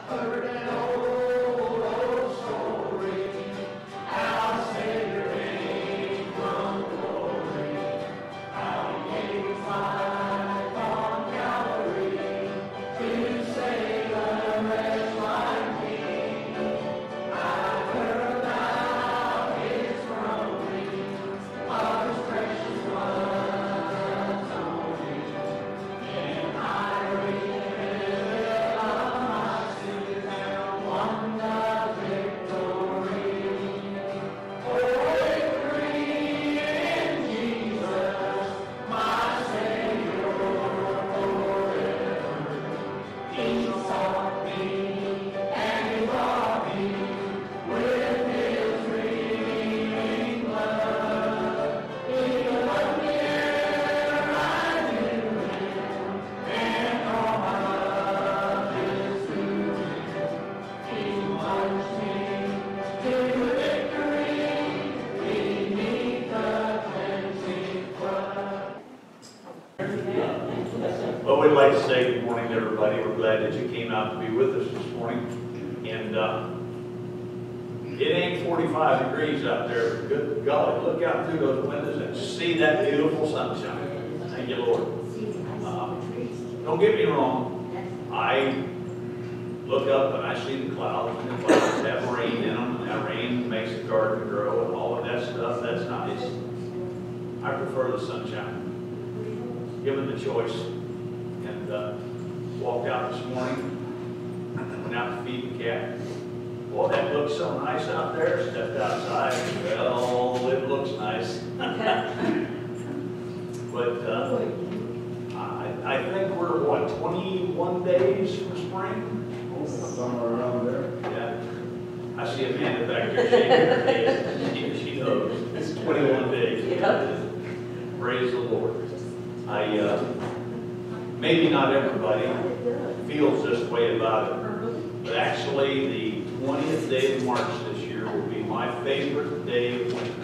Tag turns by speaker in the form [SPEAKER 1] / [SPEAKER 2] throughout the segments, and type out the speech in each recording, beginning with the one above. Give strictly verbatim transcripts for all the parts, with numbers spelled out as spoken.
[SPEAKER 1] Well, we'd like to say good morning to everybody. We're glad that you came out to be with us this morning. And uh, it ain't forty-five degrees out there. Good golly, look out through those windows and see that beautiful sunshine. Thank you, Lord. Uh, don't get me wrong. I look up and I see the clouds, and the clouds have rain in them, and that rain makes the garden grow and all of that stuff. That's nice. I prefer the sunshine. Given the choice. And uh, walked out this morning, went out to feed the cat. Well, that looks so nice out there. Stepped outside. Well, it looks nice. But uh, I, I think we're, what, twenty-one days from spring?
[SPEAKER 2] Somewhere around there.
[SPEAKER 1] Yeah. I see Amanda back there shaking her head. She, she knows. It's twenty-one days.
[SPEAKER 3] Yeah.
[SPEAKER 1] Praise the Lord. I, uh, maybe not everybody feels this way about it, but actually the twentieth day of March this year will be my favorite day of winter.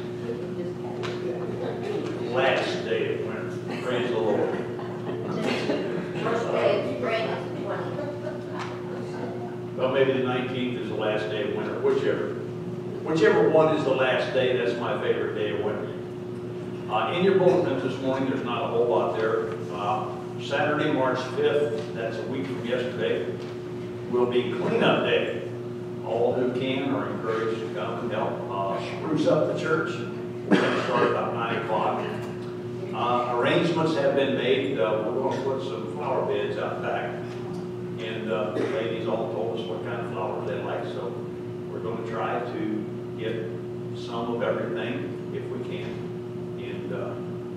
[SPEAKER 1] Last day of winter. Praise the Lord.
[SPEAKER 3] First day of spring is the twentieth.
[SPEAKER 1] Well, maybe the nineteenth is the last day of winter, whichever. Whichever one is the last day, that's my favorite day of winter. Uh, in your bulletins this morning, there's not a whole lot there. Uh, Saturday, March fifth, that's a week from yesterday, will be cleanup day. All who can are encouraged to come and help uh, spruce up the church. We're going to start about nine o'clock. Uh, arrangements have been made. Uh, we're going to put some flower beds out back. And uh, the ladies all told us what kind of flowers they like, so we're going to try to get some of everything if we can. And uh,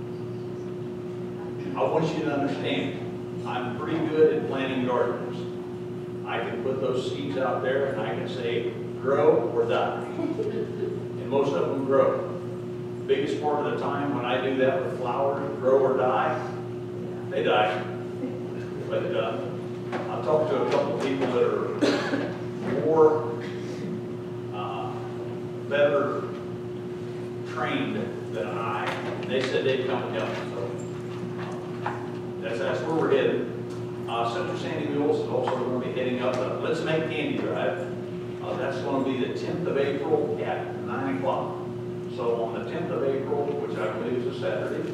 [SPEAKER 1] I want you to understand, I'm pretty good at planting gardens. I can put those seeds out there and I can say, grow or die. And most of them grow. The biggest part of the time when I do that with flowers, grow or die, they die. But uh, I've talked to a couple of people that are more, uh, better trained than I, and they said they'd come and help me. So uh, that's, that's where we're headed. Uh, Central Sandy Mules is also going to be heading up a Let's Make Candy Drive. Uh, that's going to be the tenth of April at nine o'clock. So on the tenth of April, which I believe is a Saturday.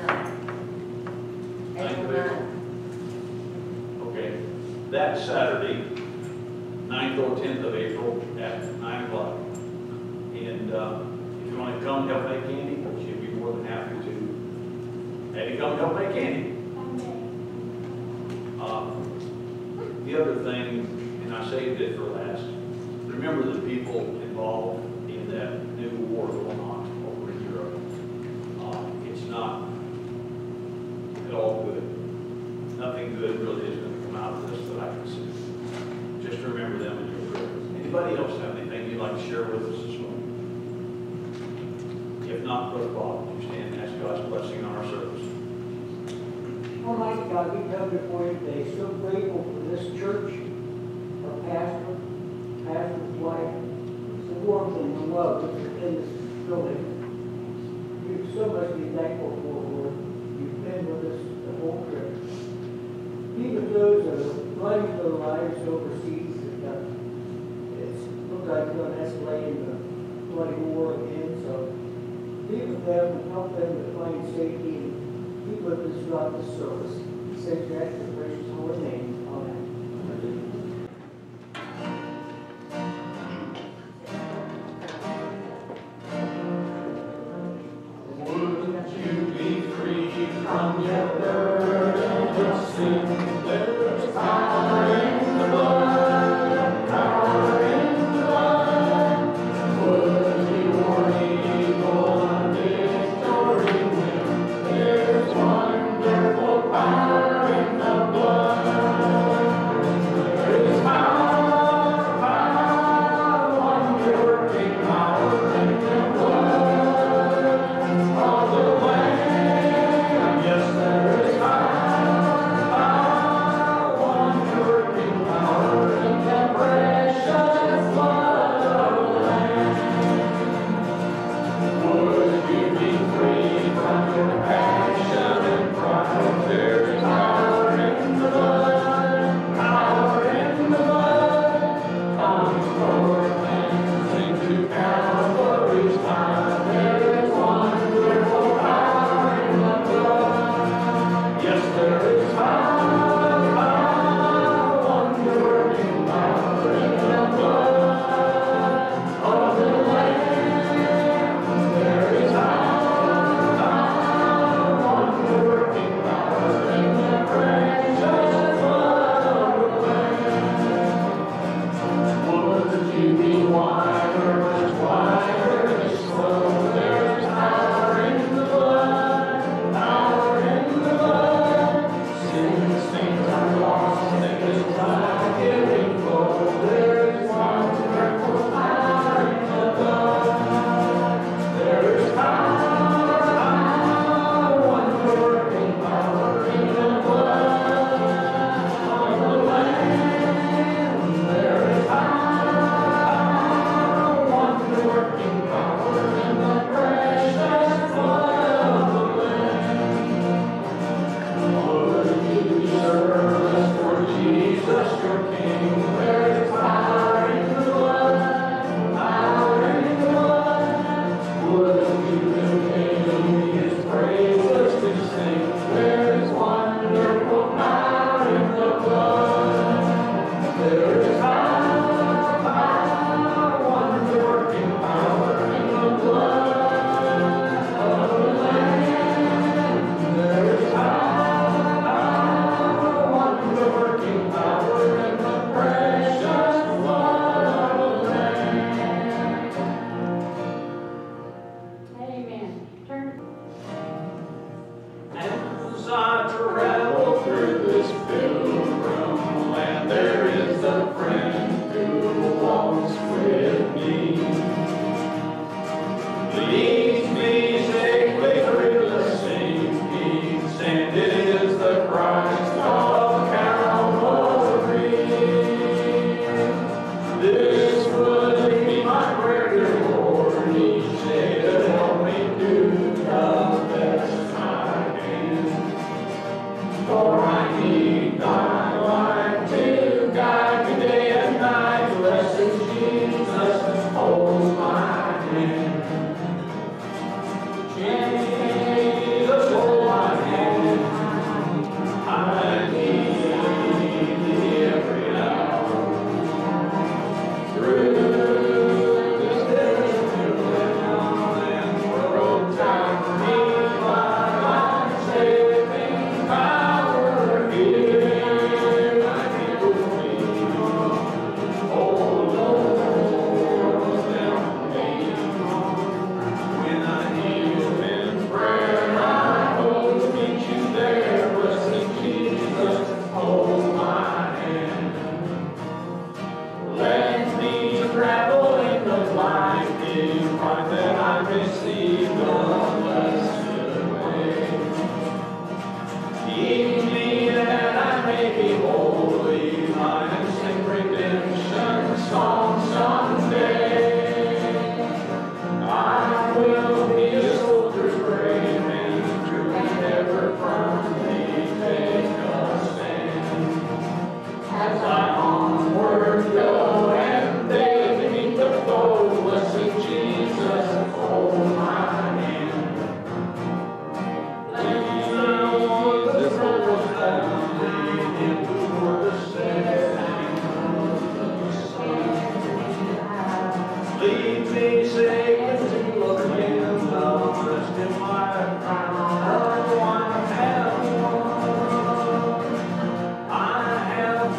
[SPEAKER 3] No.
[SPEAKER 1] ninth of April. Okay. That Saturday, ninth or tenth of April at nine o'clock. And uh, if you want to come help make candy, she'll be more than happy to have you come help make candy. Uh, the other thing, and I saved it for last, remember the people involved in that new war going on over in Europe. Uh, it's not at all good. Nothing good really is going to come out of this that I can see. Just remember them in your prayers. Anybody else have anything you'd like to share with us this morning? If not, Brother Bob, would you stand and ask God's blessing on our service?
[SPEAKER 4] Almighty God, we come before you today, so grateful for this church, our pastor, pastor's wife, the warmth and the love that's in this building. You've so much to be thankful for, Lord. You've been with us the whole trip. Even those that are running their lives overseas that got bloody war again, so be with them and help them to find safety and keep with us throughout the service. Say that in the precious holy name. Amen.
[SPEAKER 2] Would you be free from your burden of sin? There's power in the blood, power in the blood. Would you warn evil and victory win? There's wonderful power in the blood.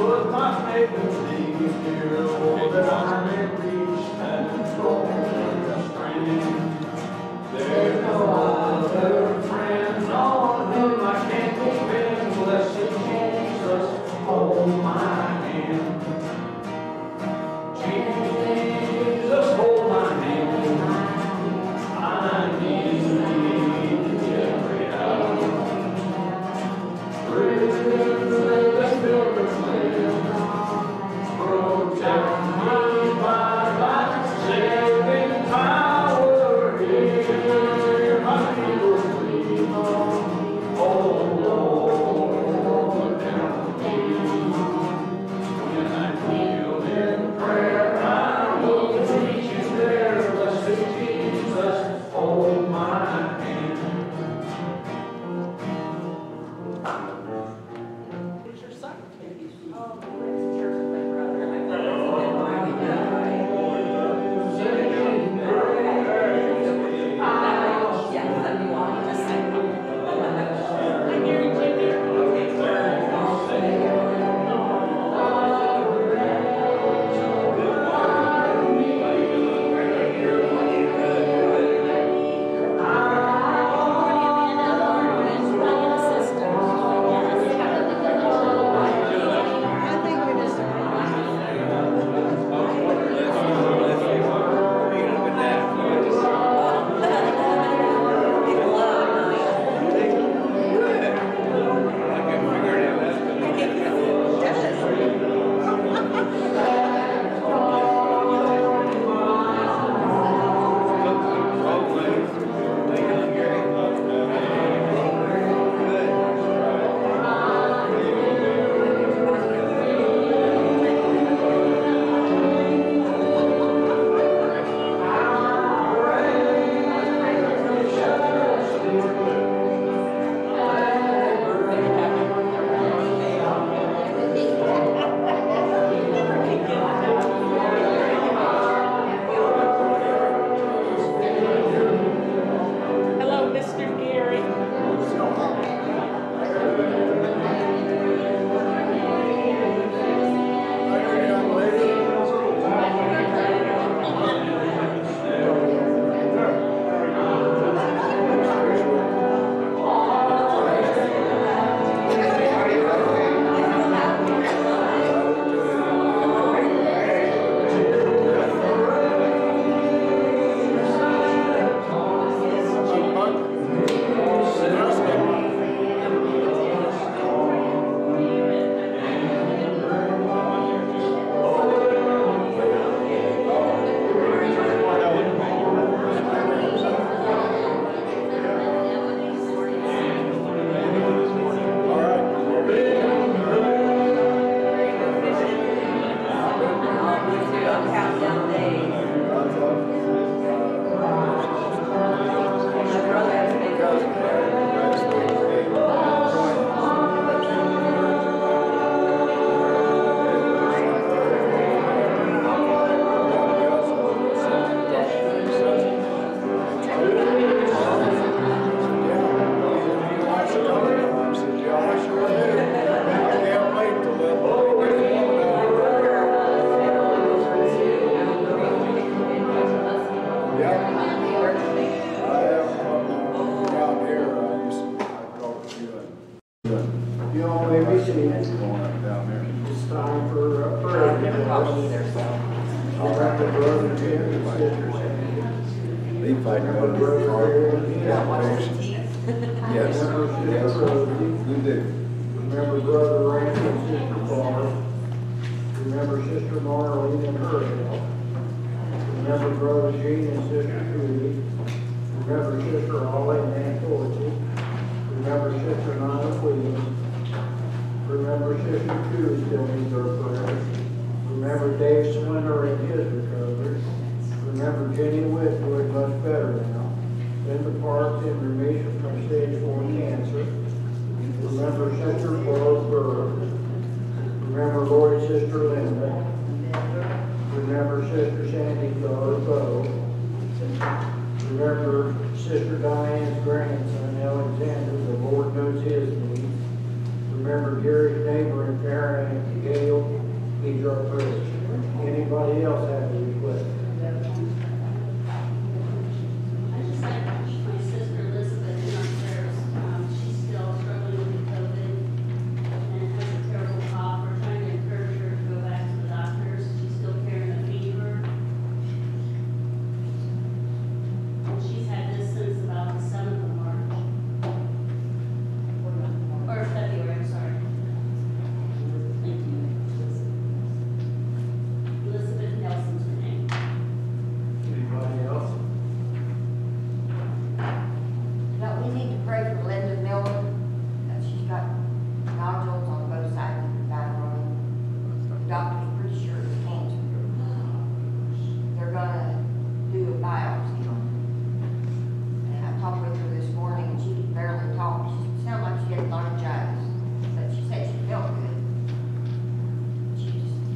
[SPEAKER 2] put my faith in thee, dear Lord, that I may reach that golden strand. There's no other friend on whom I can depend. Blessed Jesus, hold my hand. Jesus, hold my hand. I need every hour. Through the pilgrim's land, protect me by thy saving power. Hear my feeble plea. Oh Lord, help me. When I kneel in prayer, I will reach you there. Blessed Jesus, hold my hand.
[SPEAKER 5] Who's your son?
[SPEAKER 3] Oh, went to church with my brother. My brother's yeah, seventy-one, just seventy-one.
[SPEAKER 5] Hi, Gary Junior Hello, Mister Gary.
[SPEAKER 3] Countdown days. My brother has been
[SPEAKER 4] You all may be seated.
[SPEAKER 2] Going up down there.
[SPEAKER 4] It's time for uh,
[SPEAKER 3] I
[SPEAKER 4] prayer.
[SPEAKER 3] never called either, so.
[SPEAKER 4] Remember brother Jim and sister Sandy.
[SPEAKER 2] They fight
[SPEAKER 4] Remember
[SPEAKER 2] about
[SPEAKER 4] brother Gary and
[SPEAKER 3] Yeah, watch
[SPEAKER 4] Dean.
[SPEAKER 3] the teeth.
[SPEAKER 2] Yes,
[SPEAKER 4] Remember
[SPEAKER 2] yes,
[SPEAKER 4] sister Rosie.
[SPEAKER 2] we do.
[SPEAKER 4] Remember brother Randy and sister Paula. Remember sister Marlene and her health. Remember brother Gene and sister Judy. Remember sister Holly and Aunt Dorothy. Remember sister Nina Williams. Remember sister Judy still needs our prayers. Remember Dave Swinner and his recovery. Remember Jenny Whitwood, much better now. Linda Parks in remission from stage four cancer. Remember sister Rose Burr. Remember Lori's sister Linda. Remember sister Sandy's daughter Bo. Remember sister Diane's grandson Alexander, the Lord knows his needs. Remember Gary's neighbor and parent Auntie Gail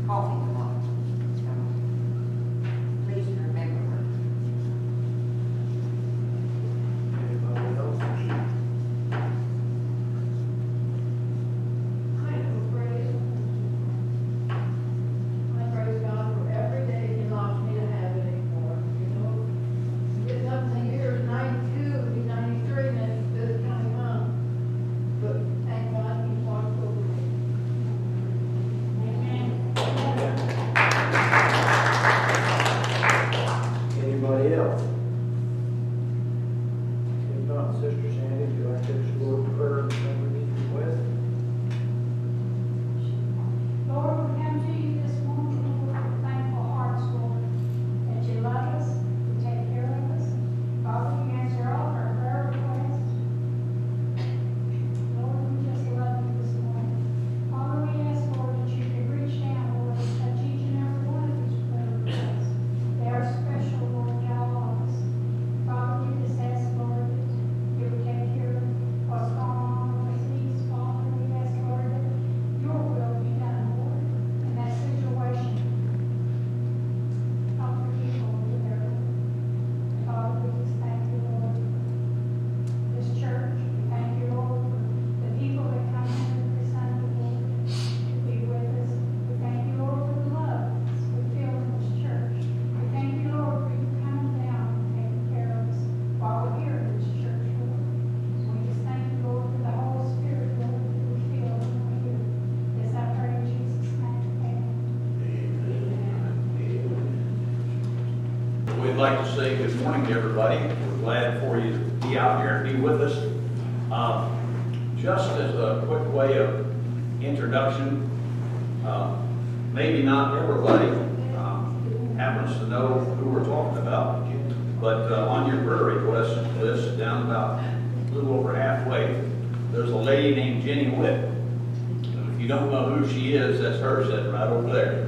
[SPEAKER 6] coffee tomorrow. So, please remember her.
[SPEAKER 2] Anybody else?
[SPEAKER 7] I am praise. I praise God for every day He allows me to have it anymore, you know. It's up to years ninety-two, be ninety-three next this coming month. But thank God He watched over me.
[SPEAKER 2] Anybody else? If not, Sister Sandy, would you like to just go to prayer and remember these requests?
[SPEAKER 8] Lord, we come to you this morning with thankful hearts, Lord, that you love us, you take care of us. Father, you answer all of our prayer requests. Lord, we just love you this morning. Father, we ask, Lord, that you can reach down, Lord, and touch each and every one of these prayer requests. They are special, Lord, to all of us. Father, we just ask, Lord, that you would take care of what's going on overseas. Father, we ask, Lord, that your will be done, Lord, in that situation. Help the people over there. Father, we just thank you, Lord. This church, we thank you, Lord, for the people that come in every Sunday, Lord, to be with us. We thank you, Lord, for the love that's we feel in this church. We thank you, Lord, for you coming down and taking care of us while we're here in this church, Lord. So we just thank you, Lord, for the Holy Spirit, Lord, that we feel when we're here. This I pray in Jesus' name. Amen.
[SPEAKER 1] We'd like to say good morning to everybody. We're glad for you to be out here and be with us. Um, just as a quick way of introduction, uh, maybe not everybody um, happens to know who we're talking about, but uh, on your prayer request list, down about a little over halfway, there's a lady named Jenny Witt. And if you don't know who she is, that's her sitting right over there.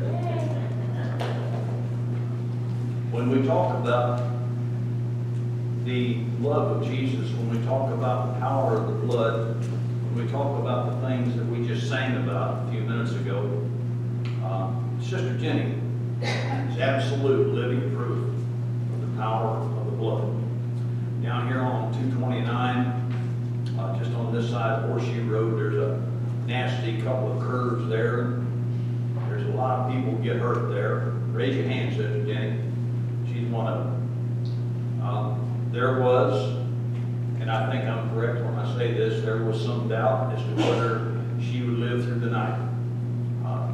[SPEAKER 1] When we talk about the love of Jesus, when we talk about the power of the blood, when we talk about the things that we just sang about a few minutes ago, uh, Sister Jenny is absolute living proof of the power of the blood. Down here on two twenty-nine, uh, just on this side of Horseshoe Road, there's a nasty couple of curves there. There's a lot of people get hurt there. Raise your hand, Sister Jenny. She's one of them. Um, there was, and I think I'm correct when I say this, there was some doubt as to whether she would live through the night. Uh,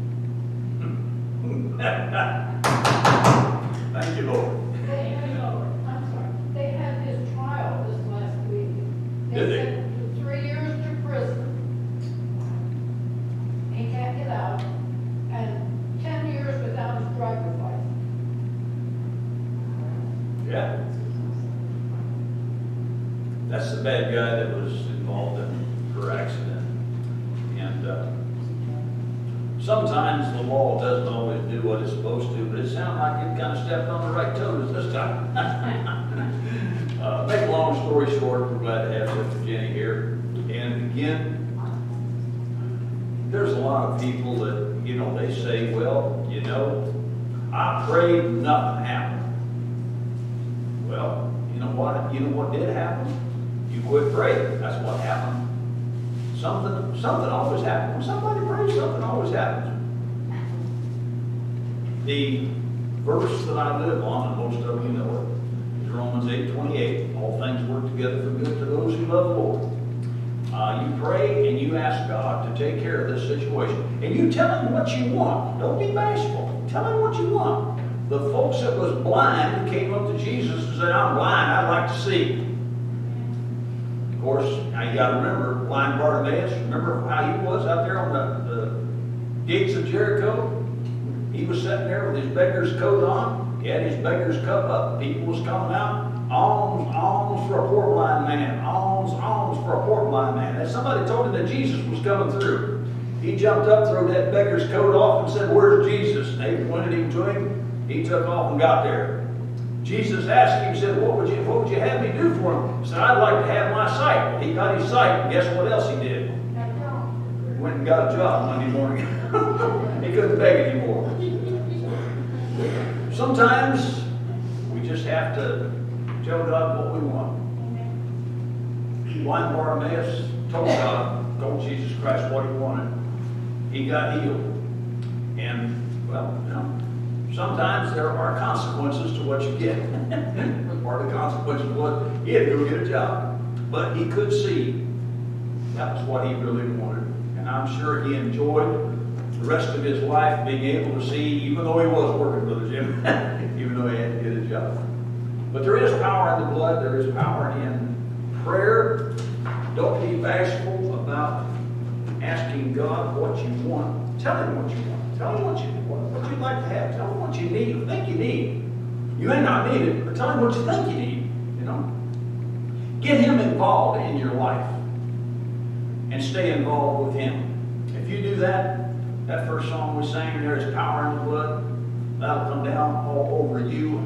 [SPEAKER 1] Thank you, Lord.
[SPEAKER 7] They had, I'm sorry, they had his trial this last week.
[SPEAKER 1] Did they?
[SPEAKER 7] sent him to three years to prison. He can't get out, and ten years without his driver's license.
[SPEAKER 1] Yeah. That's the bad guy that was involved in her accident. And uh, sometimes the law doesn't always do what it's supposed to, but it sounded like it kind of stepped on the right toes this time. uh, make a long story short, we're glad to have Sister Jenny here. And again, there's a lot of people that, you know, they say, well, you know, I prayed, nothing happened. Well, you know what? You know what did happen? You quit praying. That's what happened. Something, something always happens. When somebody prays, something always happens. The verse that I live on, and most of you know it, is Romans eight twenty-eight. All things work together for good to those who love the Lord. Uh, you pray and you ask God to take care of this situation. And you tell Him what you want. Don't be bashful. Tell Him what you want. The folks that was blind came up to Jesus and said, I'm blind, I'd like to see. Of course, now you got to remember, blind Bartimaeus, remember how he was out there on the, the gates of Jericho? He was sitting there with his beggar's coat on. He had his beggar's cup up. People was coming out. Alms, alms for a poor blind man. Alms, alms for a poor blind man. And somebody told him that Jesus was coming through. He jumped up, threw that beggar's coat off and said, where's Jesus? And they pointed him to him. He took off and got there. Jesus asked him, he said, what would you, what would you have me do for him? He said, I'd like to have my sight. He got his sight. And guess what else he did? He went and got a job Monday morning. He couldn't beg anymore. sometimes we just have to tell God what we want. Blind Bartimaeus told God, told Jesus Christ what he wanted. He got healed. And, well, you know, sometimes there are consequences to what you get. Part of the consequences was he had to go get a job. But he could see that was what he really wanted. And I'm sure he enjoyed the rest of his life being able to see, even though he was working, Brother Jim, even though he had to get a job. But there is power in the blood. There is power in prayer. Don't be bashful about asking God what you want. Tell him what you want. Tell him what you want, what you'd like to have. Tell him what you need, you think you need. You may not need it, but tell him what you think you need, you know. Get him involved in your life and stay involved with him. If you do that, that first song we sang, there is power in the blood, that'll come down all over you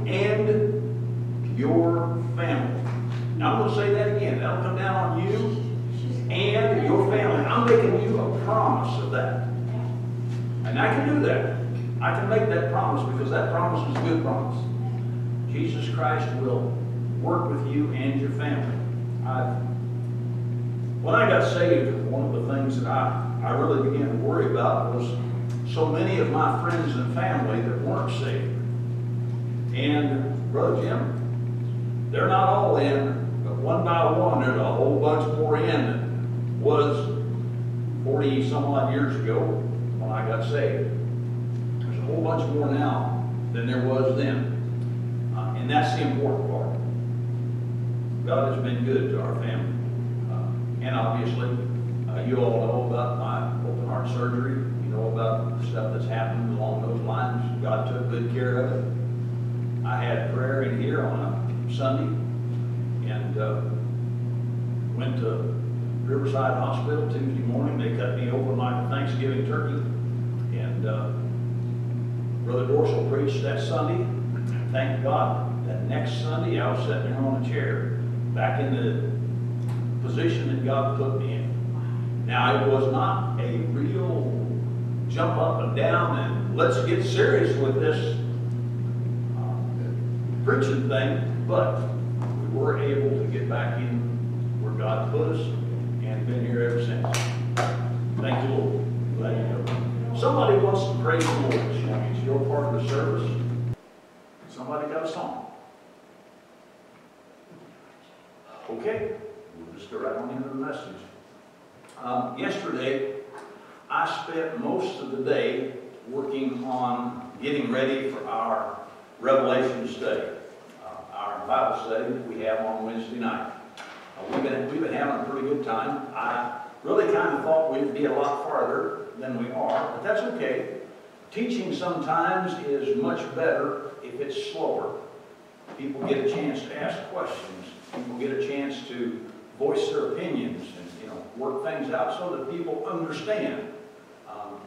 [SPEAKER 1] and your family. Now I'm going to say that again. That'll come down on you and your family. I'm making you a promise of that. And I can do that. I can make that promise because that promise is a good promise. Jesus Christ will work with you and your family. I've, when I got saved, one of the things that I, I really began to worry about was so many of my friends and family that weren't saved. And Brother Jim, they're not all in. But one by one, there's a whole bunch more in than was forty some odd years ago when I got saved. There's a whole bunch more now than there was then. Uh, and that's the important part. God has been good to our family. Uh, and obviously, uh, you all know about my open heart surgery. You know about the stuff that's happened along those lines. God took good care of it. I had prayer in here on a Sunday. And uh, went to Riverside Hospital Tuesday morning. They cut me open like a Thanksgiving turkey. And uh, Brother Dorsal preached that Sunday. Thank God that next Sunday I was sitting there on a chair, back in the position that God put me in. Now it was not a real jump up and down and let's get serious with this uh, preaching thing, but we were able to get back in where God put us and been here ever since. Thank you, Lord. Glad you know. Somebody wants to praise the Lord. It's your part of the service. Somebody got a song. Okay, we'll just go right on into the message. Um, yesterday, I spent most of the day working on getting ready for our Revelation study. Our Bible study that we have on Wednesday night. Uh, we've, been, we've been having a pretty good time. I really kind of thought we'd be a lot farther than we are, but that's okay. Teaching sometimes is much better if it's slower. People get a chance to ask questions. People get a chance to voice their opinions and, you know, work things out so that people understand. Um,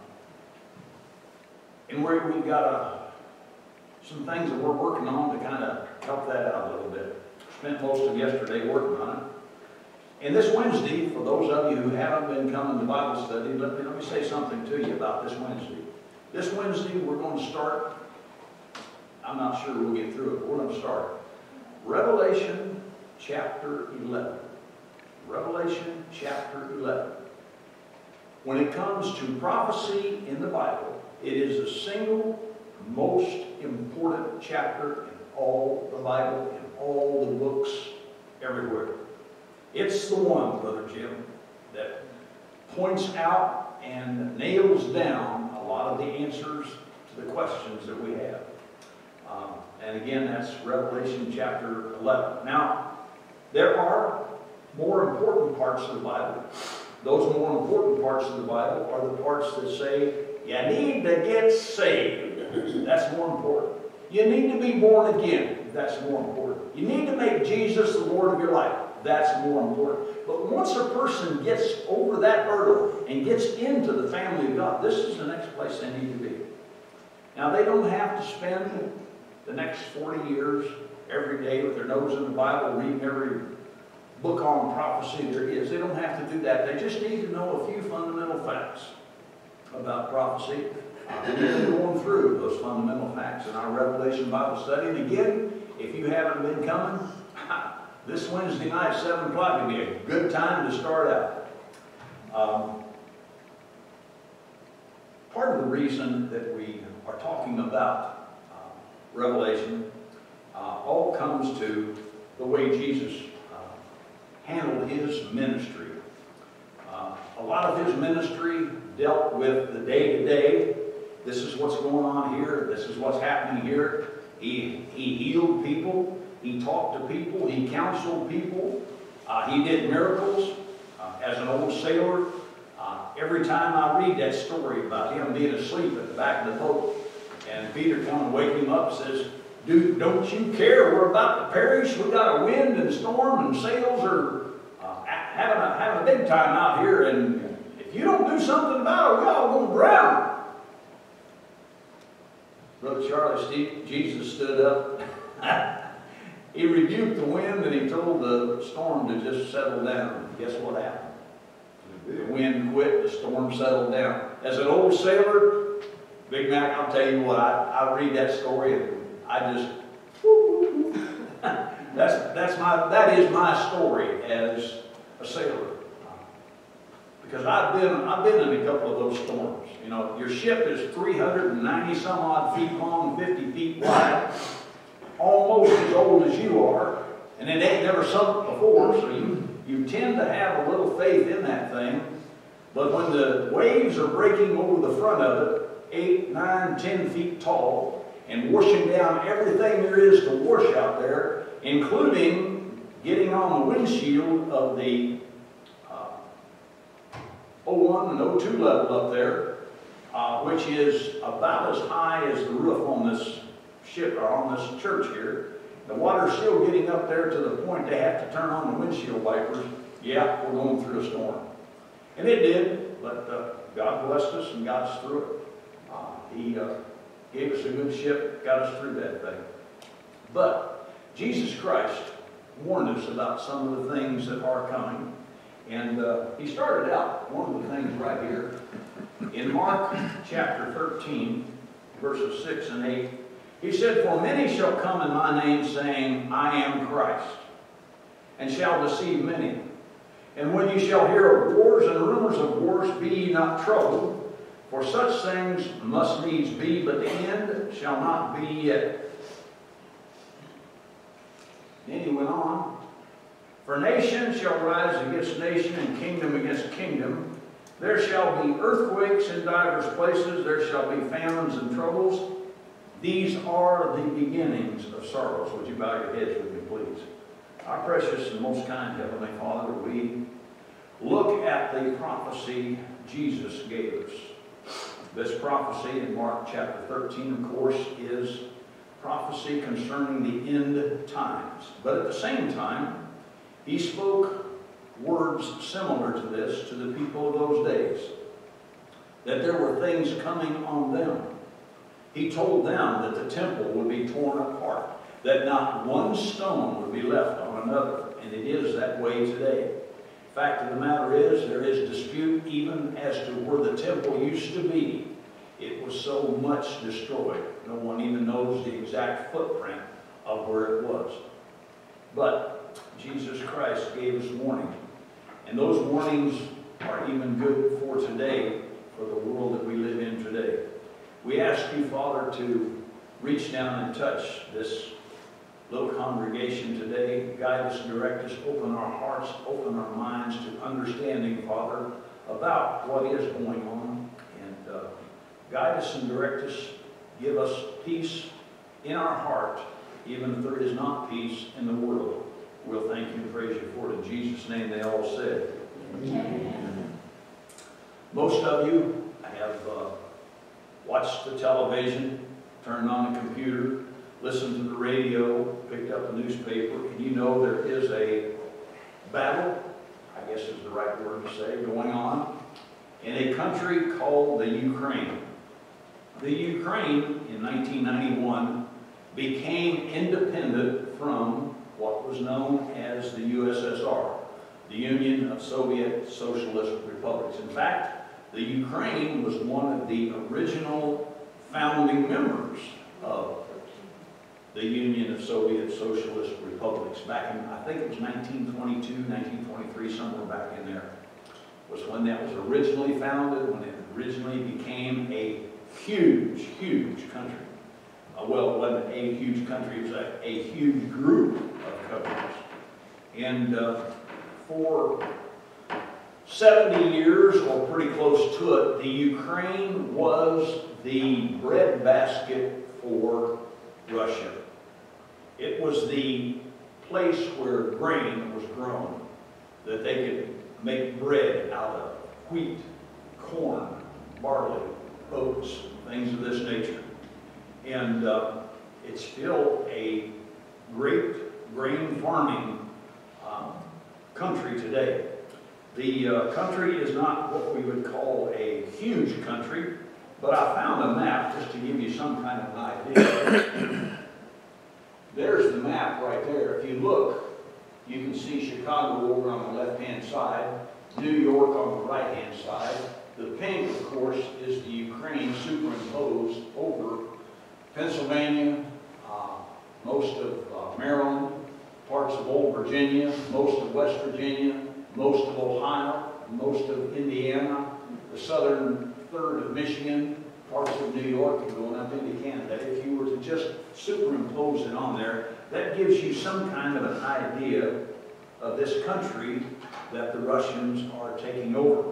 [SPEAKER 1] and where we've got a some things that we're working on to kind of help that out a little bit. Spent most of yesterday working on it. And this Wednesday, for those of you who haven't been coming to Bible study, let me, let me say something to you about this Wednesday. This Wednesday, we're going to start, I'm not sure we'll get through it, but we're going to start Revelation chapter eleven. Revelation chapter eleven. When it comes to prophecy in the Bible, it is the single most important chapter in all the Bible, in all the books, everywhere. It's the one, Brother Jim, that points out and nails down a lot of the answers to the questions that we have. Um, and again, that's Revelation chapter eleven. Now, there are more important parts of the Bible. Those more important parts of the Bible are the parts that say, you need to get saved. That's more important. You need to be born again. That's more important. You need to make Jesus the Lord of your life. That's more important. But once a person gets over that hurdle and gets into the family of God, this is the next place they need to be. Now, they don't have to spend the next forty years every day with their nose in the Bible, reading every book on prophecy there is. They don't have to do that. They just need to know a few fundamental facts about prophecy. Uh, We've been going through those fundamental facts in our Revelation Bible study. And again, if you haven't been coming, this Wednesday night, seven o'clock, will be a good time to start out. Um, part of the reason that we are talking about uh, Revelation uh, all comes to the way Jesus uh, handled his ministry. Uh, a lot of his ministry dealt with the day-to-day. This is what's going on here. This is what's happening here. He, he healed people. He talked to people. He counseled people. Uh, he did miracles. Uh, as an old sailor, uh, every time I read that story about him being asleep at the back of the boat, and Peter come and wake him up and says, Dude, don't you care? We're about to perish. We got a wind and storm, and sails are uh, having, a, having a big time out here, and if you don't do something about it, we're all going to drown. Brother Charlie, Steve, Jesus stood up. He rebuked the wind, and he told the storm to just settle down. Guess what happened? The wind quit, the storm settled down. As an old sailor, Big Mac, I'll tell you what, I, I read that story, and I just, that's, that's my, that is my story as a sailor. Because I've been, I've been in a couple of those storms. You know, your ship is three hundred ninety some odd feet long, fifty feet wide, almost as old as you are, and it ain't never sunk before, so you, you tend to have a little faith in that thing. But when the waves are breaking over the front of it, eight, nine, ten feet tall, and washing down everything there is to wash out there, including getting on the windshield of the oh one and oh two level up there, uh, which is about as high as the roof on this ship, or on this church here. The water's still getting up there to the point they have to turn on the windshield wipers. Yeah, we're going through a storm. And it did, but uh, God blessed us and got us through it. Uh, he uh, gave us a good ship, got us through that thing. But Jesus Christ warned us about some of the things that are coming. And uh, he started out, one of the things right here, in Mark chapter thirteen, verses six and eight. He said, For many shall come in my name, saying, I am Christ, and shall deceive many. And when ye shall hear of wars and rumors of wars, be ye not troubled, for such things must needs be, but the end shall not be yet. Then he went on, For nation shall rise against nation, and kingdom against kingdom. There shall be earthquakes in divers places, there shall be famines and troubles. These are the beginnings of sorrows. Would you bow your heads with me, please? Our precious and most kind Heavenly Father, we look at the prophecy Jesus gave us. This prophecy in Mark chapter thirteen, of course, is prophecy concerning the end times. But at the same time, he spoke words similar to this to the people of those days, that there were things coming on them. He told them that the temple would be torn apart, that not one stone would be left on another, and it is that way today. Fact of the matter is, there is dispute even as to where the temple used to be. It was so much destroyed. No one even knows the exact footprint of where it was. But Jesus Christ gave us warning. And those warnings are even good for today, for the world that we live in today. We ask you, Father, to reach down and touch this little congregation today. Guide us, direct us, open our hearts, open our minds to understanding, Father, about what is going on. And uh, guide us and direct us. Give us peace in our heart, even if there is not peace in the world. We'll thank you and praise you for it. In Jesus' name they all said. Amen. Most of you have uh, watched the television, turned on the computer, listened to the radio, picked up the newspaper, and you know there is a battle, I guess is the right word to say, going on in a country called the Ukraine. The Ukraine in nineteen ninety-one became independent from what was known as the U S S R, the Union of Soviet Socialist Republics. In fact, The Ukraine was one of the original founding members of the Union of Soviet Socialist Republics back in, I think it was nineteen twenty-two, nineteen twenty-three, somewhere back in there, was when that was originally founded, when it originally became a huge, huge country. Uh, well, it wasn't a huge country, it was a, a huge group of countries. And uh, for seventy years, or pretty close to it, the Ukraine was the breadbasket for Russia. It was the place where grain was grown, that they could make bread out of: wheat, corn, barley, oats, things of this nature. And uh, it's still a great grain farming um, country today. The uh, country is not what we would call a huge country, but I found a map just to give you some kind of an idea. There's the map right there. If you look, you can see Chicago over on the left-hand side, New York on the right-hand side. The pink, of course, is the Ukraine superimposed over Pennsylvania, uh, most of uh, Maryland, parts of Old Virginia, most of West Virginia, most of Ohio, most of Indiana, the southern third of Michigan, parts of New York, and going up into Canada. If you were to just superimpose it on there, that gives you some kind of an idea of this country that the Russians are taking over.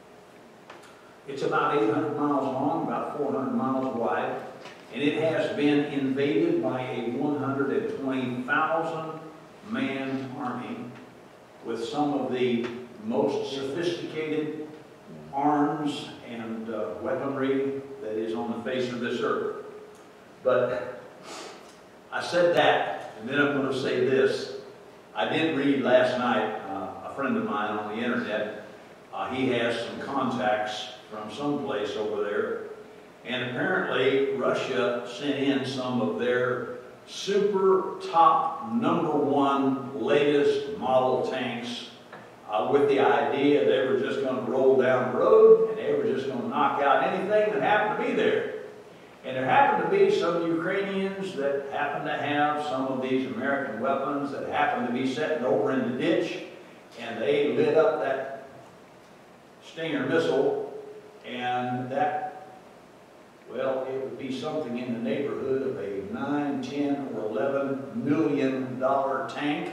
[SPEAKER 1] It's about eight hundred miles long, about four hundred miles wide, and it has been invaded by a one hundred twenty thousand man army with some of the most sophisticated arms and uh, weaponry that is on the face of this earth. But I said that, and then I'm going to say this. I did read last night, uh, a friend of mine on the internet, uh, he has some contacts from someplace over there, and apparently Russia sent in some of their super top number one latest model tanks uh, with the idea they were just going to roll down the road and they were just going to knock out anything that happened to be there. And there happened to be some Ukrainians that happened to have some of these American weapons that happened to be sitting over in the ditch, and they lit up that Stinger missile, and that, well, it would be something in the neighborhood of a nine, ten, or eleven million dollar tank.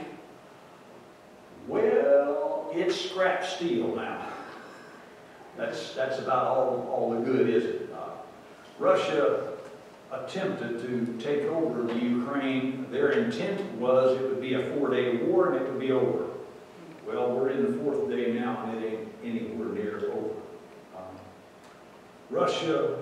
[SPEAKER 1] Well, it's scrap steel now. That's, that's about all, all the good, is it? Uh, Russia attempted to take over the Ukraine. Their intent was it would be a four-day war and it would be over. Well, we're in the fourth day now and it ain't anywhere near over. Um, Russia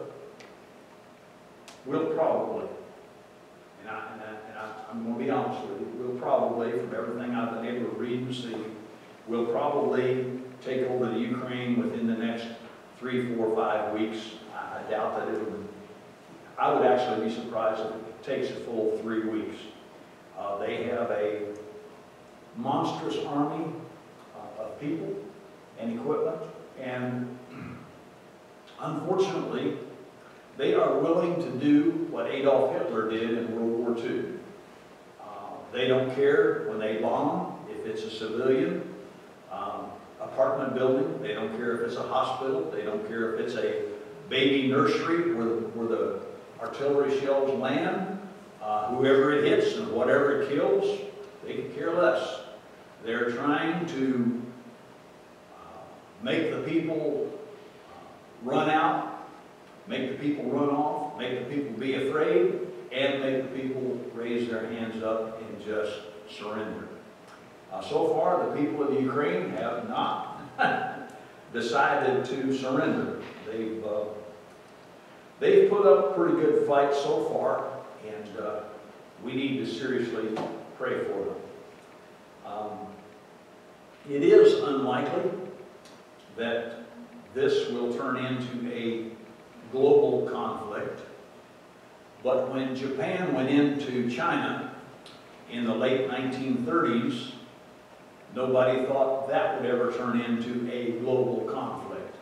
[SPEAKER 1] will probably, and, I, and, I, and I, I'm going to be honest with you, will probably, from everything I've been able to read and see, will probably take over the Ukraine within the next three, four, five weeks. I, I doubt that it would. I would actually be surprised if it takes a full three weeks. Uh, they have a monstrous army uh, of people and equipment, and unfortunately, they are willing to do what Adolf Hitler did in World War Two. Uh, they don't care when they bomb if it's a civilian um, apartment building. They don't care if it's a hospital. They don't care if it's a baby nursery where the, where the artillery shells land. Uh, whoever it hits and whatever it kills, they could care less. They're trying to uh, make the people uh, run out, make the people run off, make the people be afraid, and make the people raise their hands up and just surrender. Uh, so far, the people of the Ukraine have not decided to surrender. They've uh, They've put up a pretty good fight so far, and uh, we need to seriously pray for them. Um, it is unlikely that this will turn into a global conflict, but when Japan went into China in the late nineteen thirties, nobody thought that would ever turn into a global conflict.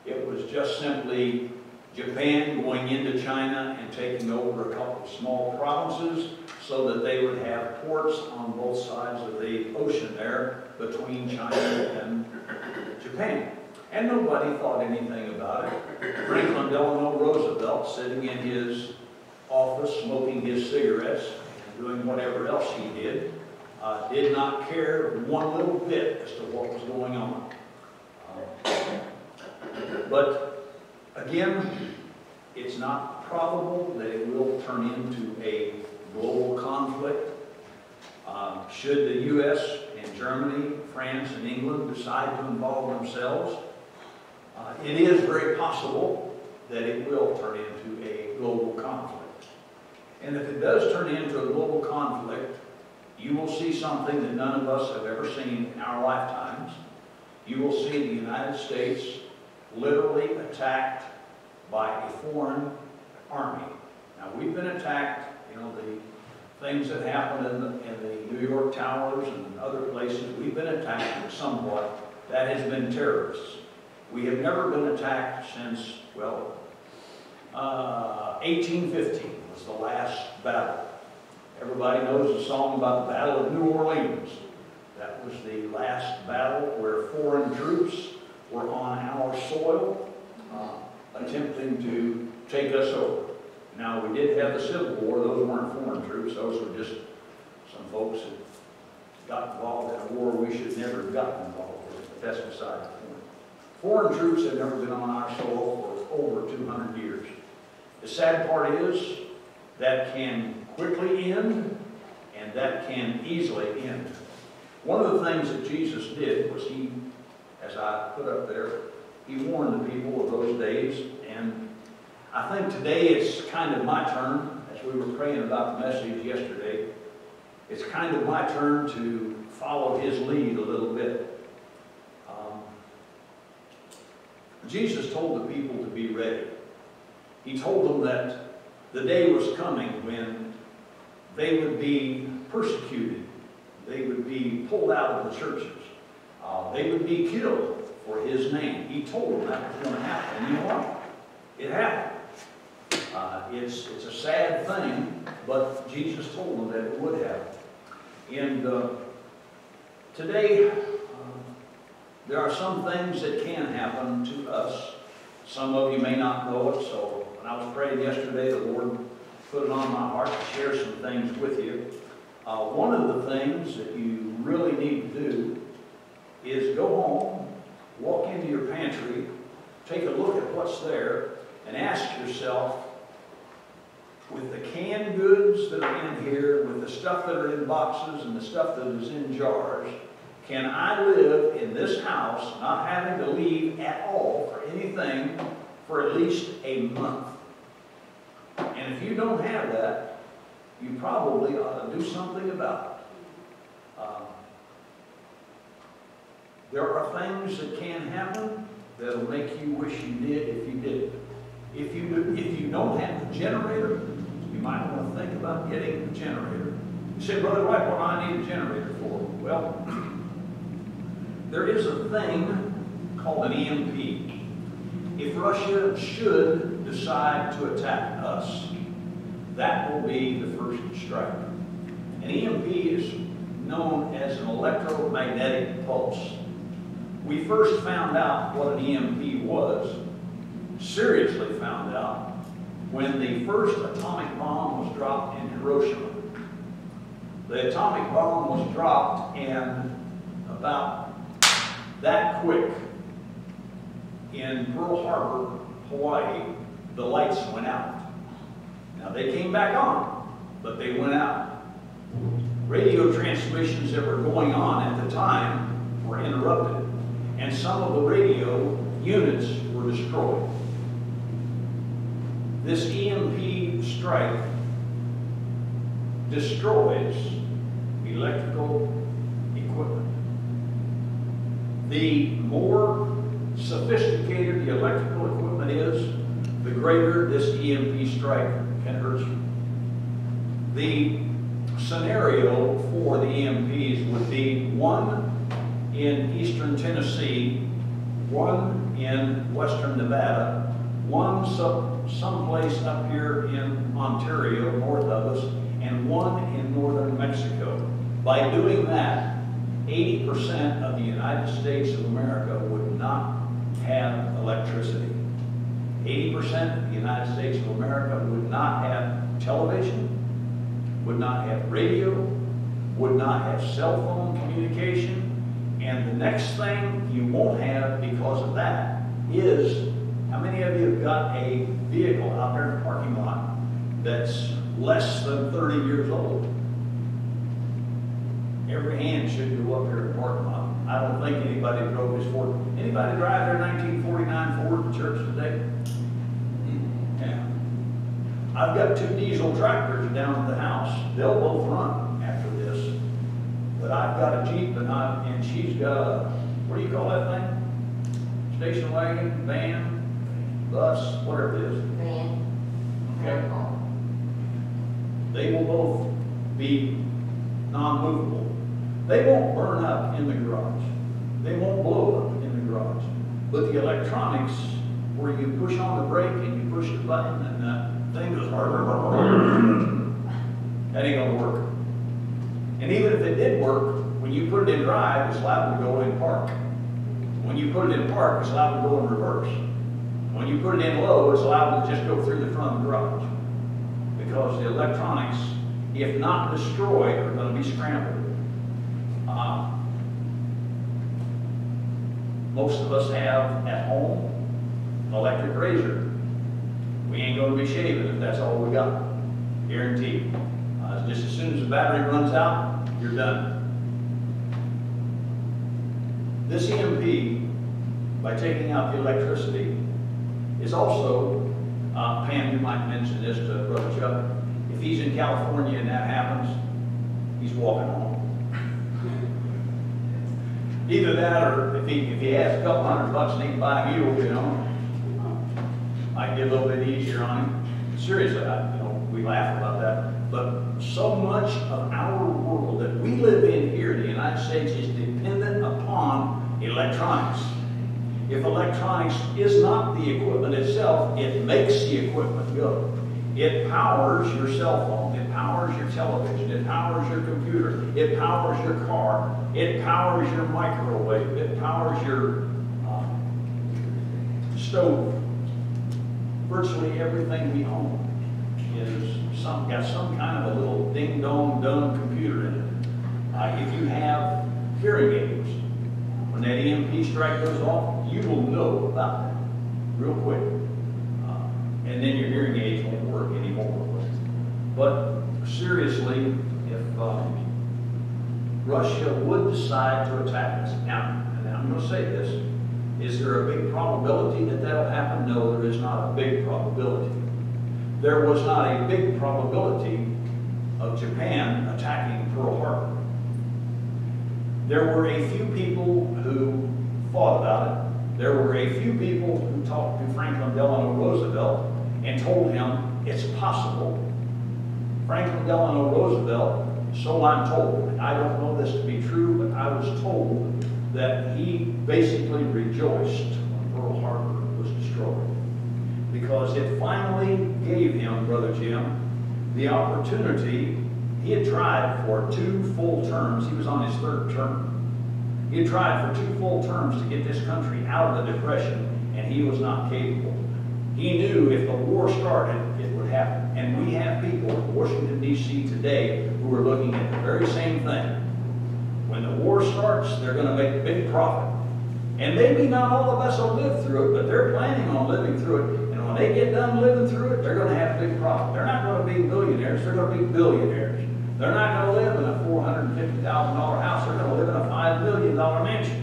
[SPEAKER 1] It was just simply Japan going into China and taking over a couple of small provinces so that they would have ports on both sides of the ocean there between China and Japan. And nobody thought anything about it. Franklin Delano Roosevelt, sitting in his office smoking his cigarettes and doing whatever else he did, uh, did not care one little bit as to what was going on. Uh, but again, it's not probable that it will turn into a global conflict. Um, should the U S and Germany, France and England decide to involve themselves, uh, it is very possible that it will turn into a global conflict. And if it does turn into a global conflict, you will see something that none of us have ever seen in our lifetimes. You will see the United States literally attacked by a foreign army. Now, we've been attacked, you know, the things that happened in the, in the New York towers and other places, we've been attacked somewhat. That has been terrorists. We have never been attacked since, well, uh, eighteen fifteen was the last battle. Everybody knows the song about the Battle of New Orleans. That was the last battle where foreign troops were on our soil, uh, attempting to take us over. Now, we did have the Civil War. Those weren't foreign troops. Those were just some folks that got involved in a war we should never have gotten involved with. But that's beside the point. Foreign troops have never been on our soil for over two hundred years. The sad part is that can quickly end, and that can easily end. One of the things that Jesus did was he, as I put up there, he warned the people of those days, and I think today it's kind of my turn, as we were praying about the message yesterday, it's kind of my turn to follow his lead a little bit. Um, Jesus told the people to be ready. He told them that the day was coming when they would be persecuted. They would be pulled out of the churches. Uh, they would be killed for his name. He told them that was going to happen. And you know what? It happened. Uh, it's, it's a sad thing, but Jesus told them that it would happen. And uh, today, uh, there are some things that can happen to us. Some of you may not know it, so when I was praying yesterday, the Lord put it on my heart to share some things with you. Uh, one of the things that you really need to do is go home, walk into your pantry, take a look at what's there, and ask yourself, with the canned goods that are in here, with the stuff that are in boxes and the stuff that is in jars, can I live in this house not having to leave at all for anything for at least a month? And if you don't have that, you probably ought to do something about it. Um, there are things that can happen that'll make you wish you did if you didn't. If you, if you don't have the generator, you might want to think about getting the generator. You say, Brother White, what do I need a generator for? Well, there is a thing called an E M P. If Russia should decide to attack us, that will be the first strike. An E M P is known as an electromagnetic pulse. We first found out what an E M P was, seriously found out, when the first atomic bomb was dropped in Hiroshima. The atomic bomb was dropped, and about that quick, in Pearl Harbor, Hawaii, the lights went out. Now, they came back on, but they went out. Radio transmissions that were going on at the time were interrupted, and some of the radio units were destroyed. This E M P strike destroys electrical equipment. The more sophisticated the electrical equipment is, the greater this E M P strike can hurt you. The scenario for the E M Ps would be one in eastern Tennessee, one in western Nevada, one some, someplace up here in Ontario, north of us, and one in northern Mexico. By doing that, eighty percent of the United States of America would not have electricity. eighty percent of the United States of America would not have television, would not have radio, would not have cell phone communication, and the next thing you won't have because of that is, how many of you have got a vehicle out there in the parking lot that's less than thirty years old? Every hand should go up here in the parking lot. I don't think anybody drove his Ford. Anybody drive their nineteen forty-nine Ford to church today? Yeah. I've got two diesel tractors down at the house. They'll both run after this. But I've got a Jeep and I, and she's got a, what do you call that thing? Station wagon, van, bus, whatever it is.
[SPEAKER 6] Van.
[SPEAKER 1] Okay. They will both be non-movable. They won't burn up in the garage. They won't blow up in the garage. But the electronics, where you push on the brake and you push the button and the thing goes, that ain't gonna work. And even if it did work, when you put it in drive, it's liable to go in park. When you put it in park, it's liable to go in reverse. When you put it in low, it's liable to just go through the front of the garage. Because the electronics, if not destroyed, are going to be scrambled. Uh, most of us have at home an electric razor. We ain't going to be shaving if that's all we got. Guaranteed. Uh, just as soon as the battery runs out, you're done. This E M P, by taking out the electricity, is also, uh, Pam, you might mention this to Brother Chuck, if he's in California and that happens, he's walking home. Either that, or if he if he has a couple hundred bucks and he can buy a mule, you know, might get a little bit easier on him. Seriously, I, you know, we laugh about that, but so much of our world that we live in here in the United States is dependent upon electronics. If electronics is not the equipment itself, it makes the equipment go. It powers your cell phone, it powers your television, it powers your computer, it powers your car, it powers your microwave, it powers your uh, stove. Virtually everything we own is some, got some kind of a little ding-dong-dum computer in it. Uh, if you have hearing aids, when that E M P strike goes off, you will know about that real quick. Uh, and then your hearing aids won't work anymore. But seriously, if um, Russia would decide to attack us, now, and I'm going to say this, is there a big probability that that'll happen? No, there is not a big probability. There was not a big probability of Japan attacking Pearl Harbor. There were a few people who thought about it. There were a few people who talked to Franklin Delano Roosevelt and told him it's possible. Franklin Delano Roosevelt, so I'm told, I don't know this to be true, but I was told that he basically rejoiced when Pearl Harbor was destroyed, because it finally gave him, Brother Jim, the opportunity. He had tried for two full terms. He was on his third term. He had tried for two full terms to get this country out of the Depression, and he was not capable. He knew if the war started, it would happen. And we have people in Washington, D C today who are looking at the very same thing. When the war starts, they're going to make a big profit. And maybe not all of us will live through it, but they're planning on living through it. And when they get done living through it, they're going to have a big profit. They're not going to be millionaires, they're going to be billionaires. They're not going to live in a four hundred fifty thousand dollar house, they're going to live in a five million dollar mansion.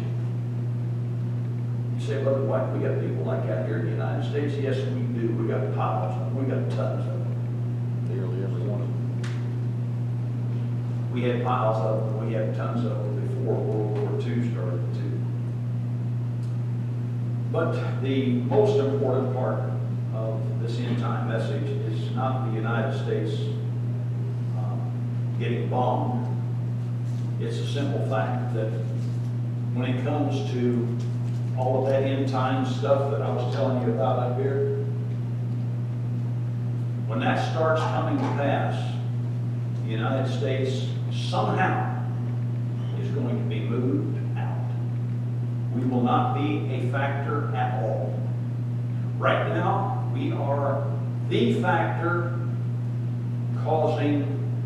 [SPEAKER 1] You say, Brother White, we got people like that here in the United States? Yes, we do. We got piles of them. We got tons of them.
[SPEAKER 2] Nearly every one of them.
[SPEAKER 1] We had piles of them. We had tons of them before World War Two started too. But the most important part of this end time message is not the United States um, getting bombed. It's a simple fact that when it comes to all of that end time stuff that I was telling you about up here, when that starts coming to pass, the United States somehow is going to be moved out. We will not be a factor at all. Right now, we are the factor causing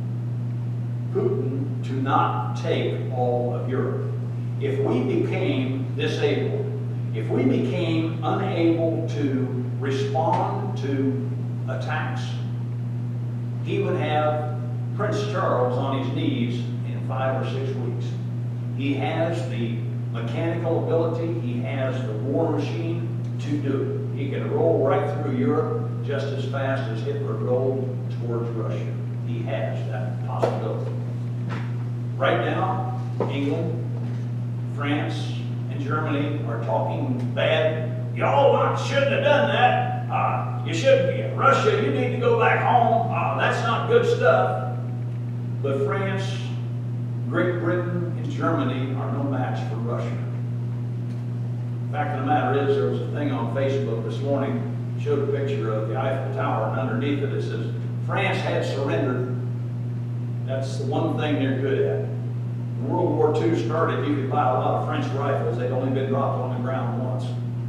[SPEAKER 1] Putin to not take all of Europe. If we became disabled, if we became unable to respond to attacks, he would have Prince Charles on his knees in five or six weeks. He has the mechanical ability, he has the war machine to do it. He can roll right through Europe just as fast as Hitler rolled towards Russia. He has that possibility. Right now, England, France, and Germany are talking bad. Y'all shouldn't have done that. Uh, you shouldn't be. Russia, you need to go back home. Uh, that's not good stuff. But France, Great Britain, and Germany are no match for Russia. The fact of the matter is, there was a thing on Facebook this morning, showed a picture of the Eiffel Tower, and underneath it it says, France had surrendered. That's the one thing they're good at. When World War Two started, you could buy a lot of French rifles. They'd only been dropped on the ground once.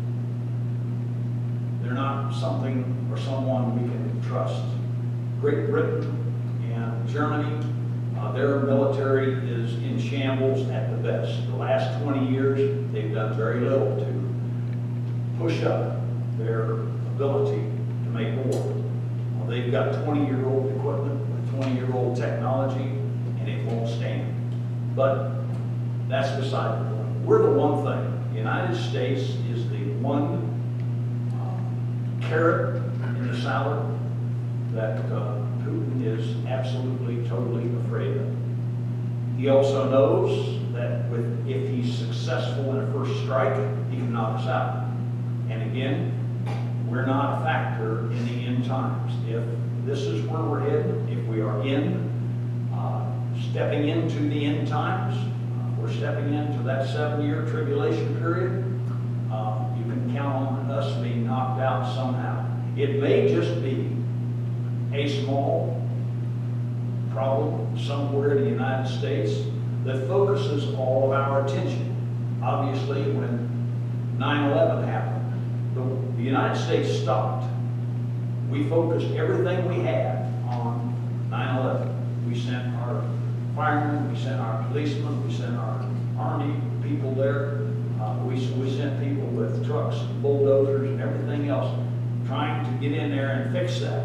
[SPEAKER 1] They're not something or someone we can trust. Great Britain and Germany, uh, their military is in shambles at the best. The last twenty years, they've done very little to push up their ability to make war. Well, they've got twenty-year-old equipment with twenty-year-old technology, and it won't stand. But that's beside the point. We're the one thing. The United States is the one uh, carrot in the salad that uh, Putin is absolutely, totally afraid of. He also knows that with, if he's successful in a first strike, he can knock us out. And again, we're not a factor in the end times. If this is where we're headed, if we are in, uh, stepping into the end times, uh, we're stepping into that seven-year tribulation period, uh, you can count on us being knocked out somehow. It may just be a small problem somewhere in the United States that focuses all of our attention. Obviously, when nine eleven happened, the, the United States stopped. We focused everything we had on nine eleven. We sent our firemen, we sent our policemen, we sent our army people there. Uh, we, we sent people with trucks and bulldozers and everything else trying to get in there and fix that.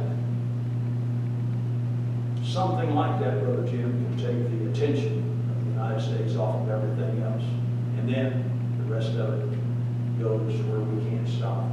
[SPEAKER 1] Something like that, Brother Jim, can take the attention of the United States off of everything else. And then the rest of it goes where we can't stop.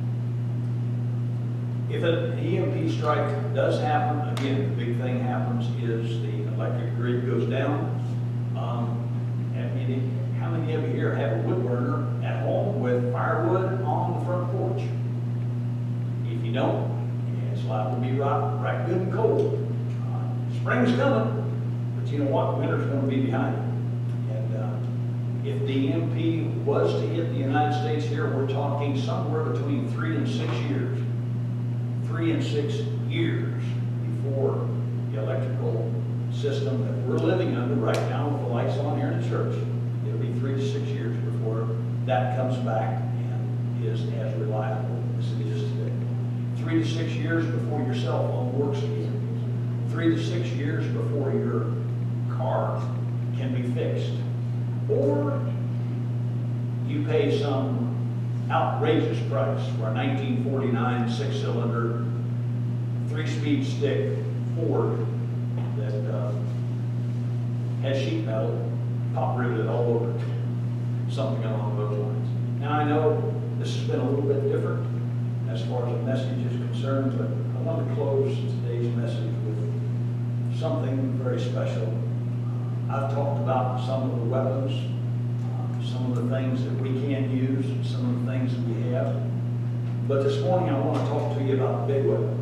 [SPEAKER 1] If an E M P strike does happen, again, the big thing happens is the electric grid goes down. Um, and many, how many of you here have a wood burner at home with firewood on the front porch? If you don't, it's liable to be right, right good and cold. Uh, spring's coming, but you know what? Winter's going to be behind you. And uh, if the E M P was to hit the United States here, we're talking somewhere between three and six years. Three and six years before the electrical system that we're living under right now with the lights on here in the church. It'll be three to six years before that comes back and is as reliable as it is today. Three to six years before your cell phone works again. Three to six years before your car can be fixed. Or you pay some outrageous price for a nineteen forty-nine six-cylinder, three-speed stick Ford that uh, has sheet metal pop riveted all over it. Something along those lines. Now I know this has been a little bit different as far as the message is concerned, but I want to close today's message with something very special. I've talked about some of the weapons, some of the things that we can use, some of the things that we have. But this morning I want to talk to you about the big weapon.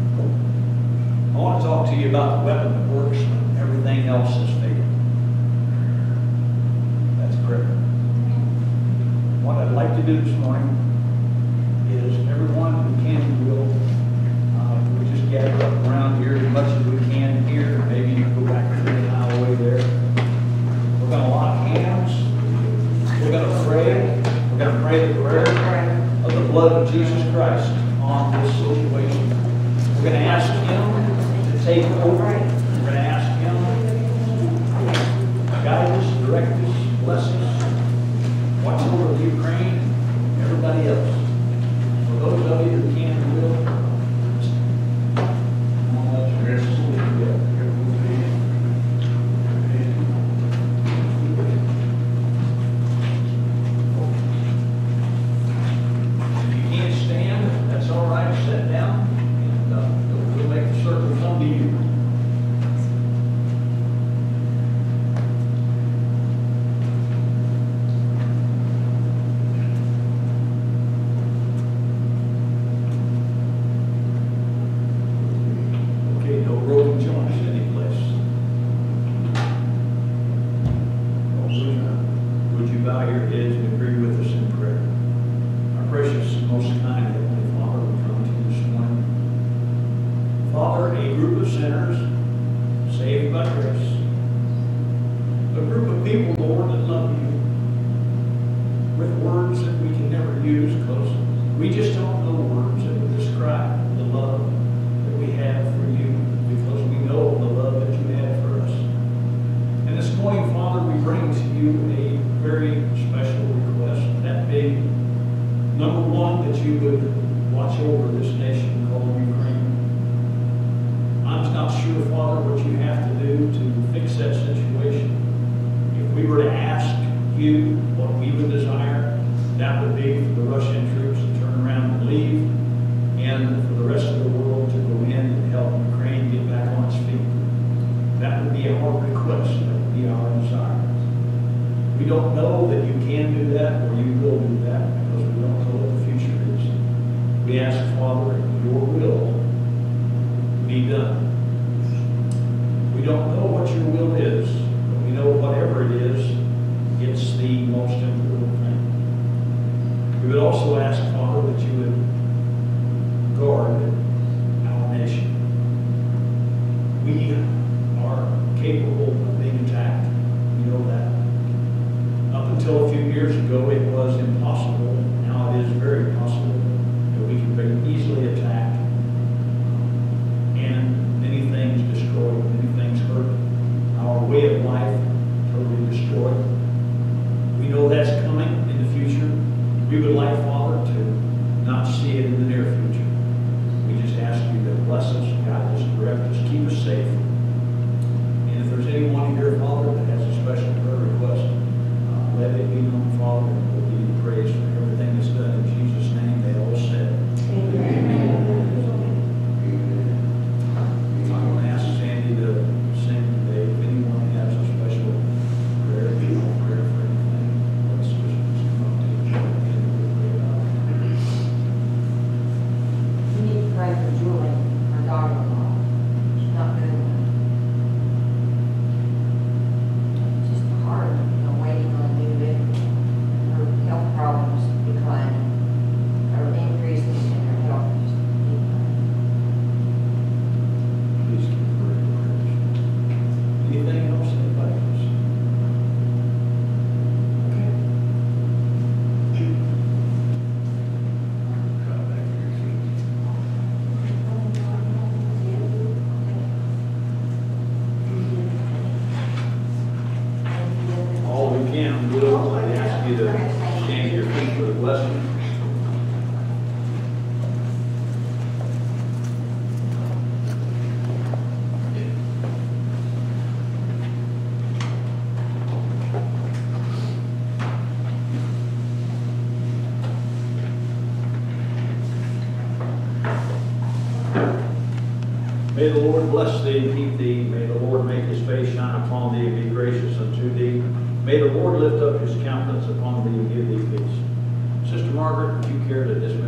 [SPEAKER 1] I want to talk to you about the weapon that works when everything else has failed. Jesus Christ on this situation. We're going to ask Him to take over. We're going to ask Him to guide us, direct us, bless us, watch over the Ukraine and everybody else. For those of you who can and will, come on, let's rest and sleep together. If you can't stand, that's all right. Sit down, and uh, we'll we'll make the circle come to you. Okay, no broken joints anyplace. Also, would you bow your heads and agree with us in prayer? Our precious and most kind Heavenly Father, we come to you this morning. Father, a group of sinners saved by grace. A group of people, Lord, that love you with words that we can never use because we just don't know words that would describe the love that we have for you because we know the love that you have for us. And this morning, Father, we bring to you a very special request, that being, number one, that you would watch over this nation called Ukraine. I'm not sure, Father, what you have to do to fix that situation. If we were to ask you what we would desire, that would be for the Russian troops to turn around and leave, and for the rest of the world to go in and help Ukraine get back on its feet. That would be our request. That would be our desire. We don't know that you can do that or you will do that because we don't know what the future is. We ask, Father, your will be done. We don't know what your will is, but we know whatever it is, it's the most important thing. We would also ask, Father, that you would guard our nation. We are capable of being attacked. We know that. Up until a few years ago, it was impossible. Now it is very possible that we can be easily attacked and many things destroyed, many things hurt. Our way of life totally destroyed. We know that's coming in the future. We would like, Father, to not see it in the near future. We just ask you to bless us, guide us, direct us, keep us safe. And if there's anyone here, Father, that has a special prayer request, uh, let it be known, Father, and we'll give you praise for everything that's done in Jesus' name. They all said. Amen. I'm going to ask Sandy to sing today. If anyone has a special prayer, you know, prayer for anything, let's just come up to each other and we'll pray about it.
[SPEAKER 6] We need to pray for Julie, our daughter-in-law. She's not doing well. It's just hard, you know, waiting on a new baby. Her health problems declining, or increasing in her health just declining.
[SPEAKER 1] Please keep her in prayers. Anything else, anybody else? Okay. Drop back to your feet. All we can do, I ask you to stand to your feet for the blessing. May the Lord bless thee and keep thee. May the Lord make his face shine upon thee and be gracious unto thee. May the Lord lift up his countenance upon thee and give thee peace. Sister Margaret, would you care to dismiss